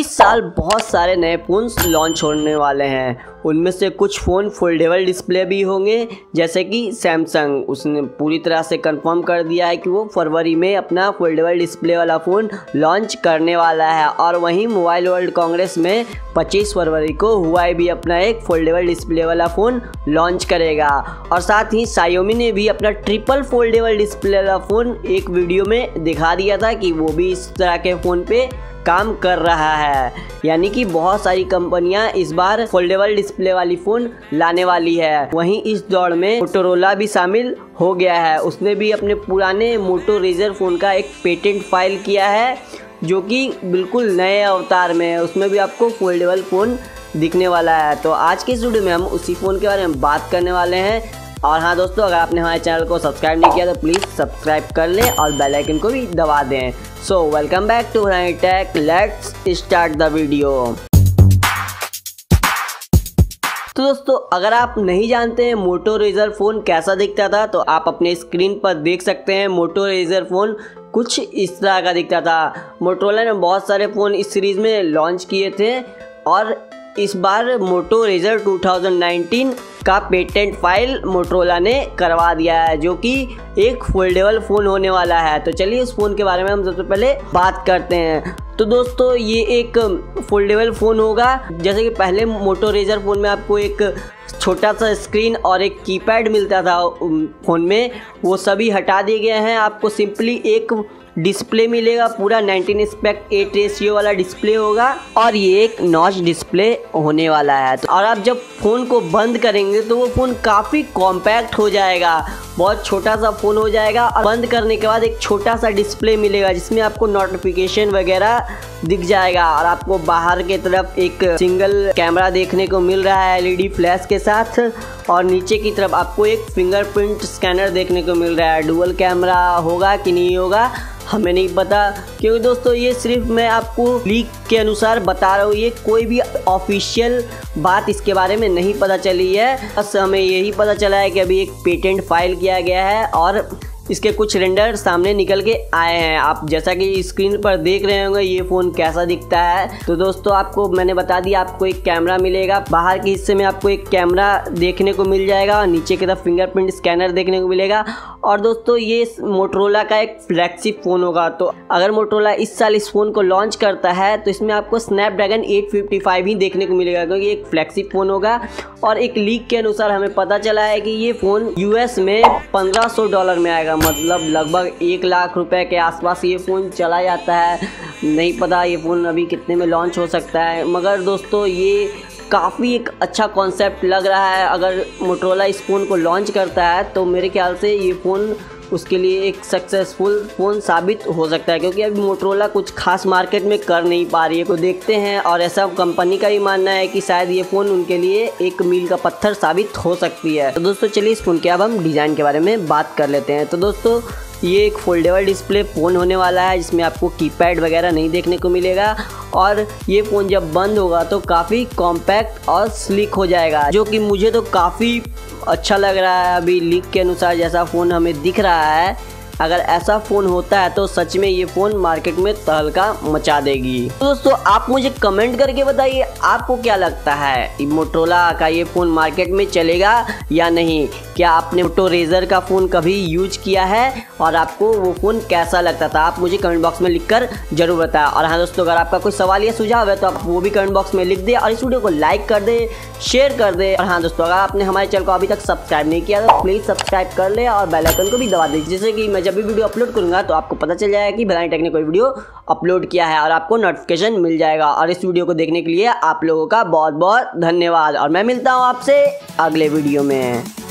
इस साल बहुत सारे नए फ़ोन्स लॉन्च होने वाले हैं। उनमें से कुछ फ़ोन फोल्डेबल डिस्प्ले भी होंगे, जैसे कि सैमसंग उसने पूरी तरह से कंफर्म कर दिया है कि वो फरवरी में अपना फोल्डेबल डिस्प्ले वाला फ़ोन लॉन्च करने वाला है। और वहीं मोबाइल वर्ल्ड कांग्रेस में 25 फरवरी को हुआ भी अपना एक फोल्डेबल डिस्प्ले वाला फ़ोन लॉन्च करेगा। और साथ ही सायोमी ने भी अपना ट्रिपल फोल्डेबल डिस्प्ले वाला फ़ोन एक वीडियो में दिखा दिया था कि वो भी इस तरह के फ़ोन पे काम कर रहा है। यानी कि बहुत सारी कंपनियां इस बार फोल्डेबल डिस्प्ले वाली फ़ोन लाने वाली है। वहीं इस दौड़ में मोटोरोला भी शामिल हो गया है। उसने भी अपने पुराने मोटो रेजर फ़ोन का एक पेटेंट फाइल किया है, जो कि बिल्कुल नए अवतार में है। उसमें भी आपको फोल्डेबल फ़ोन दिखने वाला है। तो आज के इस वीडियो में हम उसी फ़ोन के बारे में बात करने वाले हैं। और हाँ दोस्तों, अगर आपने हमारे चैनल को सब्सक्राइब नहीं किया तो प्लीज़ सब्सक्राइब कर लें और बेल आइकन को भी दबा दें। So welcome back to Bhadani Tech, let's start the video. तो दोस्तों, अगर आप नहीं जानते हैं मोटो रेजर फ़ोन कैसा दिखता था, तो आप अपने स्क्रीन पर देख सकते हैं। मोटो रेजर फ़ोन कुछ इस तरह का दिखता था। मोटोरोला ने बहुत सारे फ़ोन इस सीरीज़ में लॉन्च किए थे और इस बार मोटो रेजर 2019 का पेटेंट फाइल मोटोरोला ने करवा दिया है, जो कि एक फोल्डेबल फ़ोन होने वाला है। तो चलिए इस फ़ोन के बारे में हम सबसे पहले बात करते हैं। तो दोस्तों, ये एक फोल्डेबल फ़ोन होगा। जैसे कि पहले मोटो रेजर फ़ोन में आपको एक छोटा सा स्क्रीन और एक कीपैड मिलता था फ़ोन में, वो सभी हटा दिए गए हैं। आपको सिंपली एक डिस्प्ले मिलेगा, पूरा 19:8 रेशियो वाला डिस्प्ले होगा और ये एक नॉच डिस्प्ले होने वाला है। और आप जब फ़ोन को बंद करेंगे तो वो फ़ोन काफ़ी कॉम्पैक्ट हो जाएगा, बहुत छोटा सा फ़ोन हो जाएगा। और बंद करने के बाद एक छोटा सा डिस्प्ले मिलेगा जिसमें आपको नोटिफिकेशन वगैरह दिख जाएगा। और आपको बाहर के तरफ एक सिंगल कैमरा देखने को मिल रहा है एलईडी फ्लैश के साथ, और नीचे की तरफ आपको एक फिंगरप्रिंट स्कैनर देखने को मिल रहा है। डुअल कैमरा होगा कि नहीं होगा हमें नहीं पता, क्योंकि दोस्तों ये सिर्फ मैं आपको लीक के अनुसार बता रहा हूँ। ये कोई भी ऑफिशियल बात इसके बारे में नहीं पता चली है। बस हमें यही पता चला है कि अभी एक पेटेंट फाइल किया गया है और इसके कुछ रेंडर सामने निकल के आए हैं। आप जैसा कि स्क्रीन पर देख रहे होंगे ये फ़ोन कैसा दिखता है। तो दोस्तों, आपको मैंने बता दिया, आपको एक कैमरा मिलेगा। बाहर के हिस्से में आपको एक कैमरा देखने को मिल जाएगा और नीचे की तरफ फिंगरप्रिंट स्कैनर देखने को मिलेगा। और दोस्तों, ये मोटोरोला का एक फ्लैगशिप फ़ोन होगा। तो अगर मोटोरोला इस साल इस फ़ोन को लॉन्च करता है तो इसमें आपको स्नैपड्रैगन 855 ही देखने को मिलेगा, क्योंकि एक फ्लैगशिप फ़ोन होगा। और एक लीक के अनुसार हमें पता चला है कि ये फ़ोन यूएस में $1500 में आएगा, मतलब लगभग 1 लाख रुपए के आसपास ये फ़ोन चला जाता है। नहीं पता ये फ़ोन अभी कितने में लॉन्च हो सकता है, मगर दोस्तों ये काफ़ी एक अच्छा कॉन्सेप्ट लग रहा है। अगर मोटोरोला इस फ़ोन को लॉन्च करता है तो मेरे ख्याल से ये फ़ोन उसके लिए एक सक्सेसफुल फ़ोन साबित हो सकता है, क्योंकि अभी मोटोरोला कुछ खास मार्केट में कर नहीं पा रही है। तो देखते हैं, और ऐसा कंपनी का भी मानना है कि शायद ये फ़ोन उनके लिए एक मील का पत्थर साबित हो सकती है। तो दोस्तों चलिए इस फ़ोन के अब हम डिज़ाइन के बारे में बात कर लेते हैं। तो दोस्तों, ये एक फोल्डेबल डिस्प्ले फ़ोन होने वाला है जिसमें आपको कीपैड वगैरह नहीं देखने को मिलेगा। और ये फ़ोन जब बंद होगा तो काफ़ी कॉम्पैक्ट और स्लिक हो जाएगा, जो कि मुझे तो काफ़ी अच्छा लग रहा है। अभी लीक के अनुसार जैसा फ़ोन हमें दिख रहा है, अगर ऐसा फ़ोन होता है तो सच में ये फ़ोन मार्केट में तहलका मचा देगी। तो दोस्तों, आप मुझे कमेंट करके बताइए आपको क्या लगता है, मोटोरोला का ये फ़ोन मार्केट में चलेगा या नहीं। क्या आपने मोटो रेजर का फ़ोन कभी यूज किया है और आपको वो फ़ोन कैसा लगता था, आप मुझे कमेंट बॉक्स में लिखकर जरूर बताएं। और हाँ दोस्तों, अगर आपका कोई सवाल या सुझाव है तो आप वो भी कमेंट बॉक्स में लिख दें और इस वीडियो को लाइक कर दें, शेयर कर दें। और हाँ दोस्तों, अगर आपने हमारे चैनल को अभी तक सब्सक्राइब नहीं किया तो प्लीज़ सब्सक्राइब कर लें और बेल आइकन को भी दबा दें, जिससे कि मैं जब भी वीडियो अपलोड करूँगा तो आपको पता चल जाएगा कि भदानी टेक ने कोई वीडियो अपलोड किया है और आपको नोटिफिकेशन मिल जाएगा। और इस वीडियो को देखने के लिए आप लोगों का बहुत बहुत धन्यवाद, और मैं मिलता हूँ आपसे अगले वीडियो में।